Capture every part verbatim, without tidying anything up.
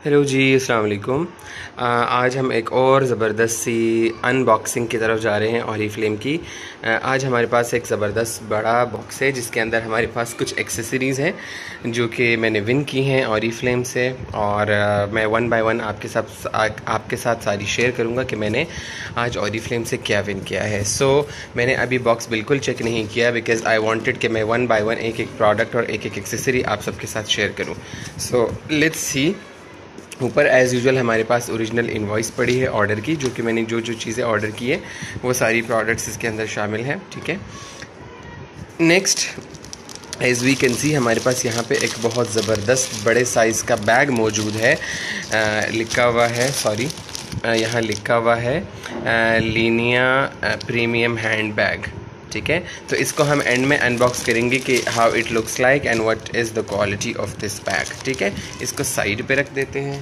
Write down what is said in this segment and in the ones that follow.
Hello जी, अस्सलाम वालेकुम। आ, आज हम एक और ज़बरदस्त सी अनबॉक्सिंग की तरफ जा रहे हैं ऑरिफ्लेम की। आ, आज हमारे पास एक ज़बरदस्त बड़ा बॉक्स है जिसके अंदर हमारे पास कुछ एक्सेसरीज़ हैं जो कि मैंने विन की हैं ऑरिफ्लेम से, और आ, मैं वन बाय वन आपके साथ आ, आपके साथ सारी शेयर करूंगा कि मैंने आज ऑरिफ्लेम से क्या विन किया है। सो so, मैंने अभी बॉक्स बिल्कुल चेक नहीं किया बिकॉज़ आई वांटेड कि मैं वन बाय वन एक एक प्रोडक्ट और एक एक एक्सेसरी आप सबके साथ शेयर करूँ। So let's see. ऊपर एज़ यूजुअल हमारे पास ओरिजिनल इनवॉइस पड़ी है ऑर्डर की, जो कि मैंने जो जो चीज़ें ऑर्डर की है वो सारी प्रोडक्ट्स इसके अंदर शामिल हैं। ठीक है, next as we can see हमारे पास यहाँ पे एक बहुत ज़बरदस्त बड़े साइज़ का बैग मौजूद है। आ, लिखा हुआ है सॉरी यहाँ लिखा हुआ है लीनिया प्रीमियम हैंड बैग। ठीक है, तो इसको हम एंड में अनबॉक्स करेंगे कि how it looks like and what is the quality of this bag. ठीक है, इसको साइड पे रख देते हैं।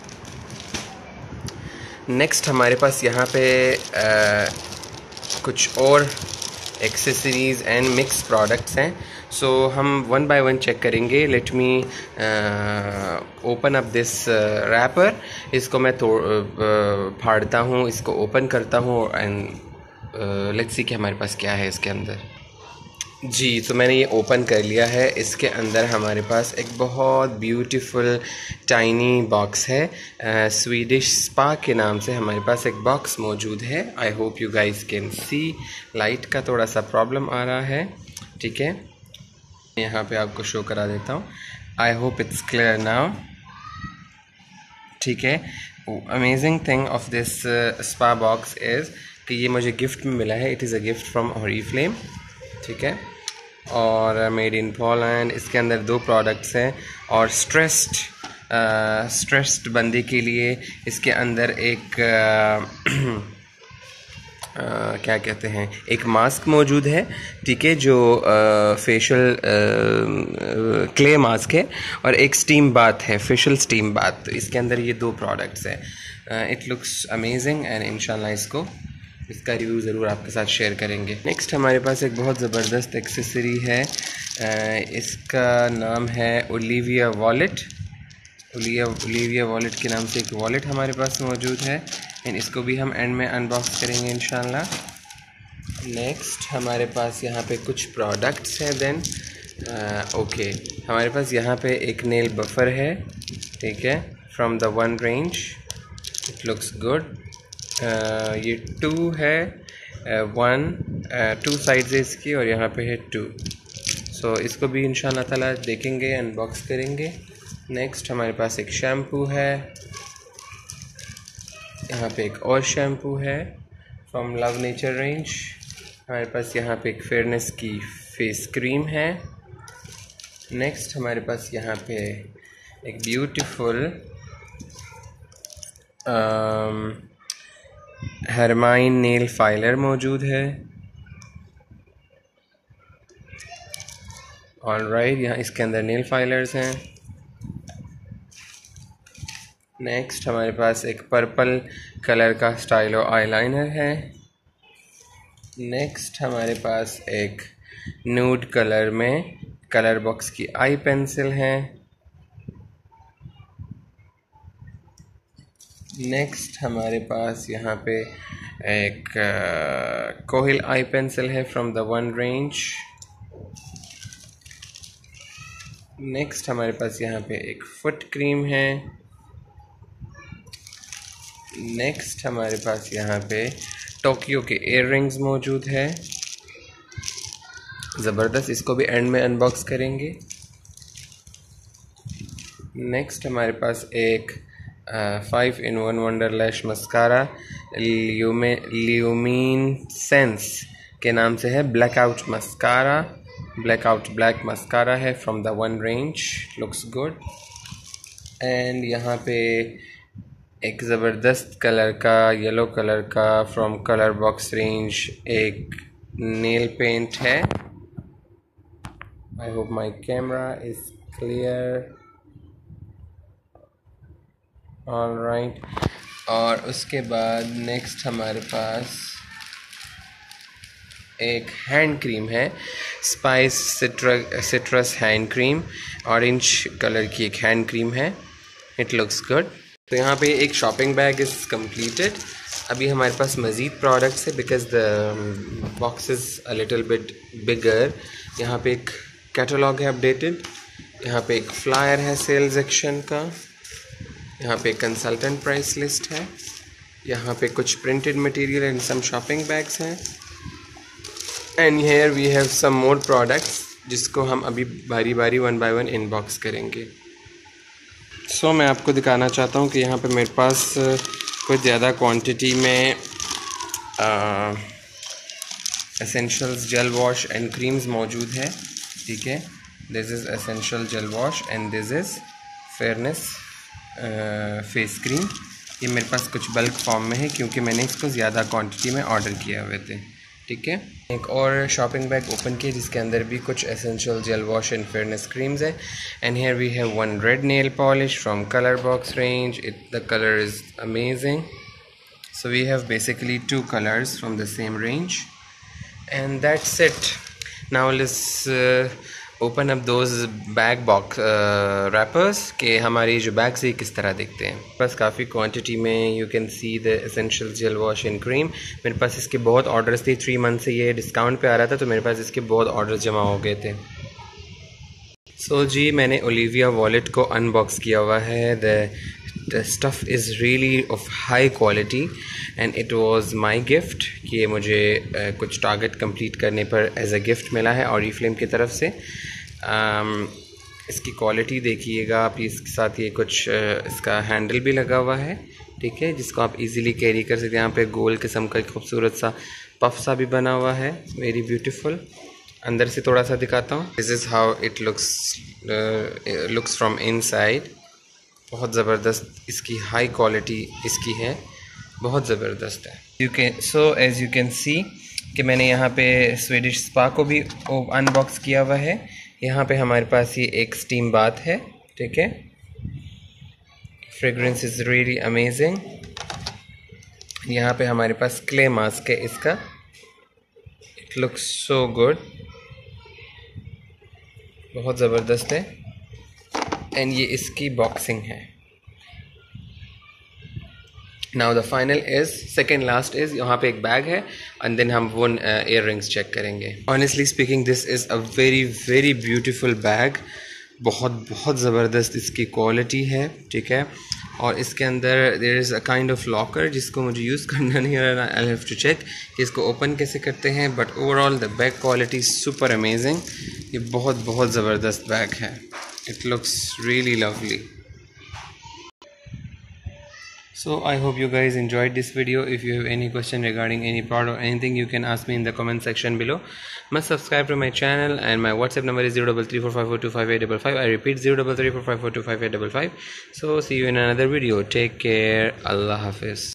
नेक्स्ट हमारे पास यहाँ पे आ, कुछ और एक्सेसरीज़ एंड मिक्स प्रोडक्ट्स हैं। सो so, हम वन बाय वन चेक करेंगे। Let me open up this wrapper. इसको मैं तोड़ फाड़ता हूँ, इसको ओपन करता हूँ एंड लेट्स सी कि हमारे पास क्या है इसके अंदर। जी, तो मैंने ये ओपन कर लिया है। इसके अंदर हमारे पास एक बहुत ब्यूटीफुल टाइनी बॉक्स है। स्वीडिश स्पा के नाम से हमारे पास एक बॉक्स मौजूद है। I hope you guys can see. Light का थोड़ा सा प्रॉब्लम आ रहा है। ठीक है, यहाँ पे आपको शो करा देता हूँ। I hope it's clear now. ठीक है, amazing thing of this spa box is कि ये मुझे गिफ्ट में मिला है। It is a gift from Oriflame. ठीक है, और मेड इन पोलैंड। इसके अंदर दो प्रोडक्ट्स हैं, और स्ट्रेस्ड स्ट्रेस्ड बंदे के लिए इसके अंदर एक आ, आ, क्या कहते हैं एक मास्क मौजूद है। ठीक है, जो फेशियल क्ले मास्क है, और एक स्टीम बाथ है, फेशियल स्टीम बाथ। तो इसके अंदर ये दो प्रोडक्ट्स हैं। इट लुक्स अमेजिंग एंड इंशाल्लाह इसको इसका रिव्यू ज़रूर आपके साथ शेयर करेंगे। नेक्स्ट हमारे पास एक बहुत ज़बरदस्त एक्सेसरी है। इसका नाम है Olivia Wallet. Olia Olivia Wallet के नाम से एक वॉलेट हमारे पास मौजूद है, एंड इसको भी हम एंड में अनबॉक्स करेंगे इंशाल्लाह। नेक्स्ट हमारे पास यहाँ पे कुछ प्रोडक्ट्स हैं। देन ओके, हमारे पास यहाँ पे एक नेल बफर है। ठीक है, from the one range. It looks good. Uh, ये टू है, वन टू साइड्स है इसकी, और यहाँ पे है टू। सो so, इसको भी इंशाल्लाह ताला देखेंगे, अनबॉक्स करेंगे। नेक्स्ट हमारे पास एक शैम्पू है। यहाँ पे एक और शैम्पू है फ्रॉम लव नेचर रेंज। हमारे पास यहाँ पे एक फेयरनेस की फेस क्रीम है। नेक्स्ट हमारे पास यहाँ पे एक ब्यूटीफुल हरमाइन नेल फाइलर मौजूद है। ऑलराइट, यहाँ इसके अंदर नेल फाइलर्स हैं। नेक्स्ट हमारे पास एक पर्पल कलर का स्टाइलो आईलाइनर है। नेक्स्ट हमारे पास एक न्यूड कलर में कलर बॉक्स की आई पेंसिल है। नेक्स्ट हमारे पास यहाँ पे एक कोहिल आई पेंसिल है from the one range. Next हमारे पास यहाँ पे एक फुट क्रीम है। नेक्स्ट हमारे पास यहाँ पे टोक्यो के एयर रिंग्स मौजूद है। ज़बरदस्त, इसको भी एंड में अनबॉक्स करेंगे। नेक्स्ट हमारे पास एक five in one wonder lash mascara luminescence के नाम से है। Blackout mascara, blackout black mascara है from the one range. Looks good. And यहाँ पे एक ज़बरदस्त कलर का, येलो कलर का फ्रॉम कलर बॉक्स रेंज एक नेल पेंट है। I hope my camera is clear. All right, और उसके बाद नेक्स्ट हमारे पास एक हैंड क्रीम है, spice citrus hand cream. Orange colour की एक हैंड क्रीम है। It looks good. तो यहाँ पे एक शॉपिंग बैग इज़ कम्प्लीटेड। अभी हमारे पास मज़ीद प्रोडक्ट्स है because the box is a little bit bigger. यहाँ पे एक कैटलॉग है अपडेटेड, यहाँ पे एक फ्लायर है सेल्स सेक्शन का, यहाँ पे कंसल्टेंट प्राइस लिस्ट है, यहाँ पे कुछ printed material and some shopping bags हैं, and here we have some more products जिसको हम अभी बारी बारी वन बाय वन इनबॉक्स करेंगे। सो so, मैं आपको दिखाना चाहता हूँ कि यहाँ पे मेरे पास कुछ ज़्यादा क्वांटिटी में essentials gel wash and creams मौजूद है। ठीक है, this is essential gel wash and this is fairness face cream. ये मेरे पास कुछ बल्क फॉर्म में है क्योंकि मैंने इसको ज़्यादा क्वांटिटी में ऑर्डर किए हुए थे। ठीक है, एक और शॉपिंग बैग ओपन किया जिसके अंदर भी कुछ essential gel wash and fairness creams है। And here we have one red nail polish from colour box range. It the colour is amazing. So we have basically two colours from the same range and that's it. Now let's open up those bag box wrappers के हमारी जो bags है किस तरह दिखते हैं। बस काफ़ी क्वांटिटी में you can see the essential gel wash and cream. मेरे पास इसके बहुत ऑर्डर्स थे, थ्री मंथ से ये डिस्काउंट पे आ रहा था तो मेरे पास इसके बहुत ऑर्डर्स जमा हो गए थे। सो so, जी मैंने ओलिविया वॉलेट को अनबॉक्स किया हुआ है। The the stuff is really of high quality and it was my gift कि ये मुझे uh, कुछ टारगेट कंप्लीट करने पर एज अ गिफ्ट मिला है ऑरिफ्लेम की तरफ से। um, इसकी क्वालिटी देखिएगा आप, इसके साथ ये कुछ uh, इसका हैंडल भी लगा हुआ है। ठीक है, जिसको आप इजीली कैरी कर सकते हैं। यहाँ पे गोल किस्म का खूबसूरत सा पफ सा भी बना हुआ है, वेरी ब्यूटीफुल। अंदर से थोड़ा सा दिखाता हूँ। This is how it looks looks from inside. बहुत ज़बरदस्त इसकी हाई क्वालिटी इसकी है, बहुत ज़बरदस्त है। You can so as you can see कि मैंने यहाँ पे स्वीडिश स्पा को भी अनबॉक्स किया हुआ है। यहाँ पे हमारे पास ये एक स्टीम बाथ है। ठीक है, फ्रेग्रेंस इज़ रियली अमेजिंग। यहाँ पे हमारे पास क्ले मास्क है इसका, इट लुक्स सो गुड, बहुत ज़बरदस्त है। एंड ये इसकी बॉक्सिंग है। Now the final is second last is यहाँ पे एक बैग है एंड देन हम वो इयर रिंग्स चेक करेंगे। Honestly speaking this is a very very beautiful bag. बहुत बहुत ज़बरदस्त इसकी क्वालिटी है। ठीक है, और इसके अंदर there is a kind of locker जिसको मुझे यूज़ करना नहीं आ रहा। आई हैव टू चेक कि इसको ओपन कैसे करते हैं, but overall the bag quality super amazing. ये बहुत बहुत ज़बरदस्त बैग है। It looks really lovely. So I hope you guys enjoyed this video. If you have any question regarding any product or anything, you can ask me in the comment section below. Must subscribe to my channel and my WhatsApp number is zero three three four five four two five eight five five. I repeat zero three three four five four two five eight five five. So see you in another video. Take care. Allah Hafiz.